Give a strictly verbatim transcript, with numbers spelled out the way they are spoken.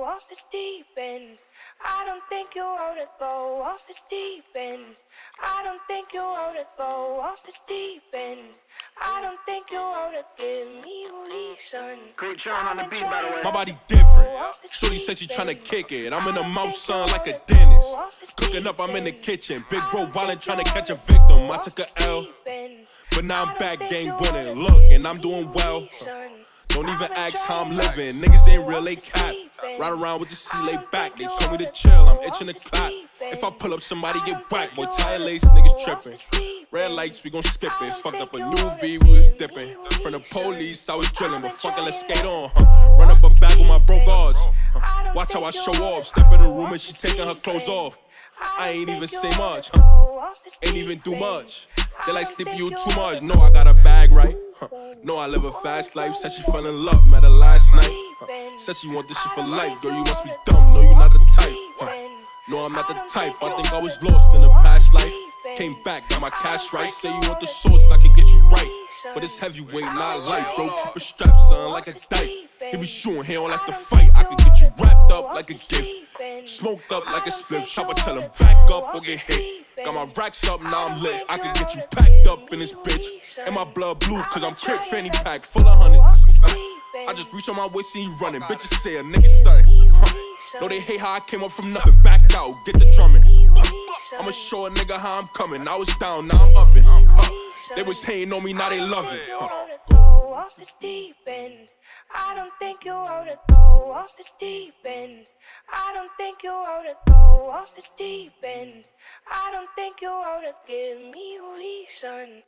off the deep end. I don't think you wanna go off the deep end. I don't think you wanna go off the deep end. I don't think you wanna give me a reason. Great Sean on the beat, by the way. My body different. Shorty said she tryna kick it. I'm in the mouth, son, like a dentist. Cooking up, I'm in the kitchen. Big bro wildin' tryna catch a victim. I took a L, but now I'm back, game winning. Look, and I'm doing well. Don't even ask how I'm living. Niggas ain't real, they cap. Ride around with the C laid back. They told me to chill, I'm itching to clap. If I pull up, somebody get whacked. Boy, tire lace, niggas tripping. Red lights, we gon' skip it. Fucked up a new V, we was dipping. From the police, I was drilling, but fucking let's skate on, huh? Run up a bag with my bro guards, huh? Watch how I show off. Step in the room and she taking her clothes off. I ain't even say much, huh? Ain't even do much. They like sleeping you too much. No, I got a bag right. Huh. No, I live a fast life. Said she fell in love, met her last night. Huh. Said she want this shit for life. Girl, you must be dumb. No, you not the type. Huh. No, I'm not the type. I think I was lost in a past life. Came back, got my cash right. Say you want the source, I can get you right. But it's heavyweight, not light, bro. Keep a strap, son, like a dyke. He be shooting, he don't like to fight. I can get you wrapped up like a gift, smoked up like a spliff. Chopper tell him back up or get hit. Got my racks up, now I'm lit. I can get you packed up in this bitch. And my blood blue, cause I'm crip fanny pack full of hundreds. I just reach on my waist and he running. Bitches say a nigga stunning. Huh. No, they hate how I came up from nothing. Back out, get the drumming. Huh. I'ma show a nigga how I'm coming. I was down, now I'm upping. Huh. They was hating on me, now they love it. Huh. Off the deep end. I don't think you wanna go off the deep end. I don't think you wanna go off the deep end. I don't think you wanna give me a reason.